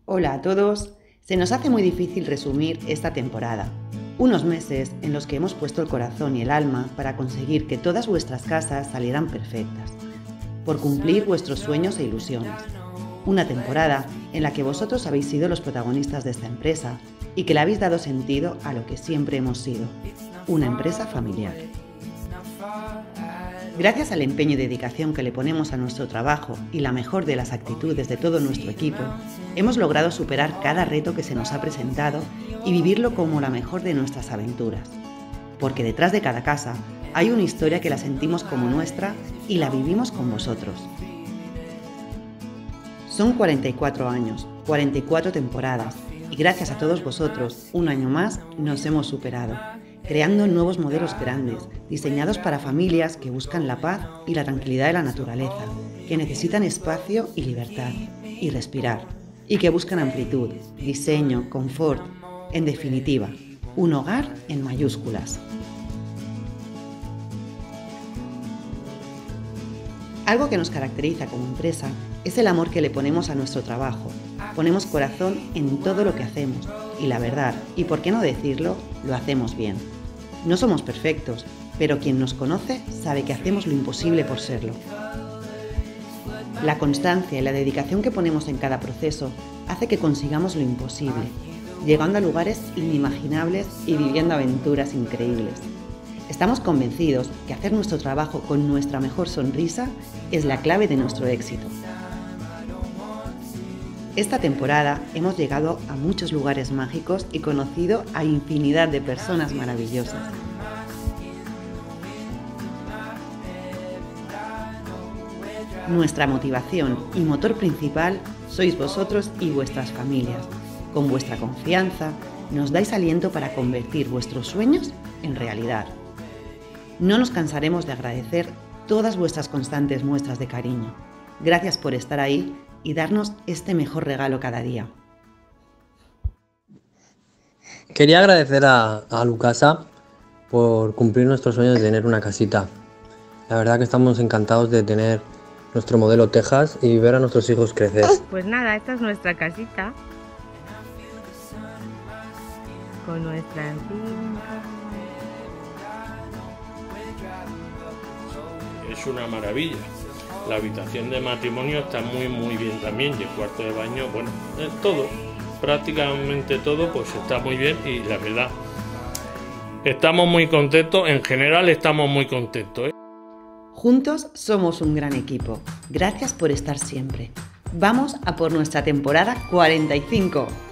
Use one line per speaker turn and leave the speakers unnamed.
Hola a todos. Se nos hace muy difícil resumir esta temporada. Unos meses en los que hemos puesto el corazón y el alma para conseguir que todas vuestras casas salieran perfectas, por cumplir vuestros sueños e ilusiones. Una temporada en la que vosotros habéis sido los protagonistas de esta empresa y que le habéis dado sentido a lo que siempre hemos sido, una empresa familiar. Gracias al empeño y dedicación que le ponemos a nuestro trabajo y la mejor de las actitudes de todo nuestro equipo, hemos logrado superar cada reto que se nos ha presentado y vivirlo como la mejor de nuestras aventuras. Porque detrás de cada casa hay una historia que la sentimos como nuestra y la vivimos con vosotros. Son 44 años, 44 temporadas y gracias a todos vosotros, un año más nos hemos superado, creando nuevos modelos grandes, diseñados para familias que buscan la paz y la tranquilidad de la naturaleza, que necesitan espacio y libertad, y respirar, y que buscan amplitud, diseño, confort, en definitiva, un hogar en mayúsculas. Algo que nos caracteriza como empresa es el amor que le ponemos a nuestro trabajo. Ponemos corazón en todo lo que hacemos y la verdad, y por qué no decirlo, lo hacemos bien. No somos perfectos, pero quien nos conoce sabe que hacemos lo imposible por serlo. La constancia y la dedicación que ponemos en cada proceso hace que consigamos lo imposible, llegando a lugares inimaginables y viviendo aventuras increíbles. Estamos convencidos que hacer nuestro trabajo con nuestra mejor sonrisa es la clave de nuestro éxito. Esta temporada hemos llegado a muchos lugares mágicos y conocido a infinidad de personas maravillosas. Nuestra motivación y motor principal sois vosotros y vuestras familias. Con vuestra confianza nos dais aliento para convertir vuestros sueños en realidad. No nos cansaremos de agradecer todas vuestras constantes muestras de cariño. Gracias por estar ahí y darnos este mejor regalo cada día.
Quería agradecer a Lucasa por cumplir nuestros sueños de tener una casita. La verdad que estamos encantados de tener nuestro modelo Texas y ver a nuestros hijos crecer.
Pues nada, esta es nuestra casita con nuestra finca.
Es una maravilla. La habitación de matrimonio está muy bien también y el cuarto de baño, bueno, todo, prácticamente todo, pues está muy bien y la verdad, estamos muy contentos, en general estamos muy contentos, ¿eh?
Juntos somos un gran equipo. Gracias por estar siempre. Vamos a por nuestra temporada 45.